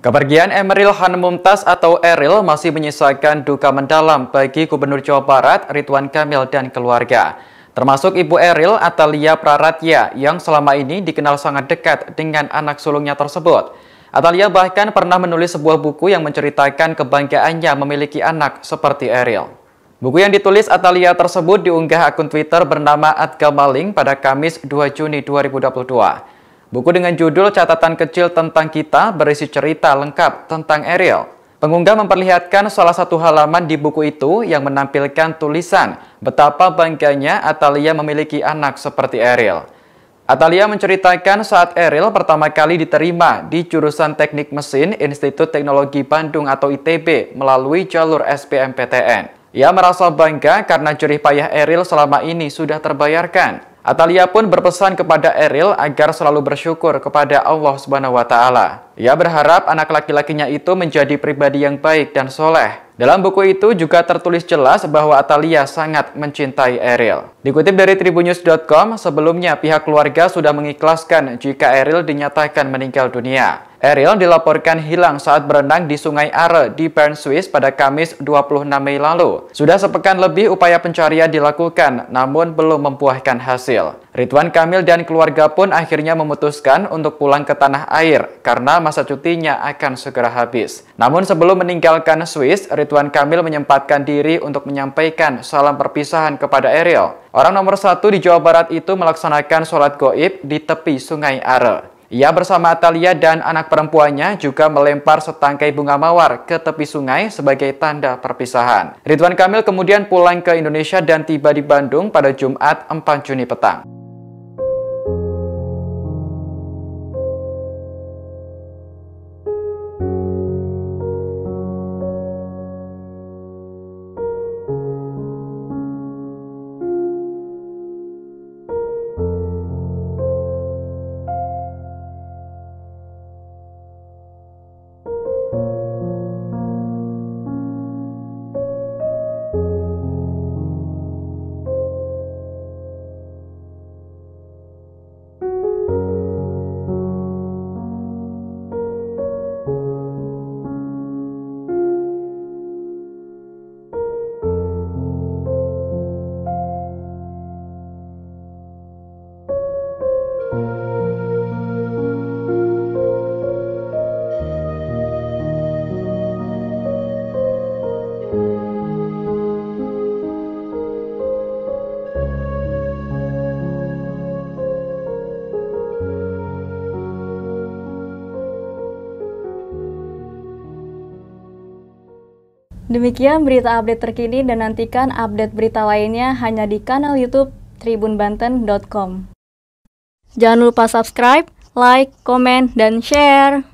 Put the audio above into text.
Kepergian Emeril Han Mumtaz atau Eril masih menyisakan duka mendalam bagi Gubernur Jawa Barat Ridwan Kamil dan keluarga. Termasuk Ibu Eril, Atalia Praratya, yang selama ini dikenal sangat dekat dengan anak sulungnya tersebut. Atalia bahkan pernah menulis sebuah buku yang menceritakan kebanggaannya memiliki anak seperti Eril. Buku yang ditulis Atalia tersebut diunggah akun Twitter bernama @gamaling pada Kamis 2 Juni 2022. Buku dengan judul Catatan Kecil Tentang Kita berisi cerita lengkap tentang Eril. Pengunggah memperlihatkan salah satu halaman di buku itu yang menampilkan tulisan betapa bangganya Atalia memiliki anak seperti Eril. Atalia menceritakan saat Eril pertama kali diterima di jurusan Teknik Mesin Institut Teknologi Bandung atau ITB melalui jalur SBMPTN. Ia merasa bangga karena jerih payah Eril selama ini sudah terbayarkan. Atalia pun berpesan kepada Eril agar selalu bersyukur kepada Allah Subhanahu wa Ta'ala. Ia berharap anak laki-lakinya itu menjadi pribadi yang baik dan soleh. Dalam buku itu juga tertulis jelas bahwa Atalia sangat mencintai Eril. Dikutip dari tribunnews.com, sebelumnya pihak keluarga sudah mengikhlaskan jika Eril dinyatakan meninggal dunia. Eril dilaporkan hilang saat berenang di Sungai Are di Bern, Swiss pada Kamis 26 Mei lalu. Sudah sepekan lebih upaya pencarian dilakukan, namun belum membuahkan hasil. Ridwan Kamil dan keluarga pun akhirnya memutuskan untuk pulang ke tanah air karena masa cutinya akan segera habis. Namun sebelum meninggalkan Swiss, Ridwan Kamil menyempatkan diri untuk menyampaikan salam perpisahan kepada Eril. Orang nomor 1 di Jawa Barat itu melaksanakan sholat gaib di tepi Sungai Are. Ia bersama Atalia dan anak perempuannya juga melempar setangkai bunga mawar ke tepi sungai sebagai tanda perpisahan. Ridwan Kamil kemudian pulang ke Indonesia dan tiba di Bandung pada Jumat 4 Juni petang. Demikian berita update terkini dan nantikan update berita lainnya hanya di kanal YouTube tribunbanten.com. Jangan lupa subscribe, like, komen, dan share.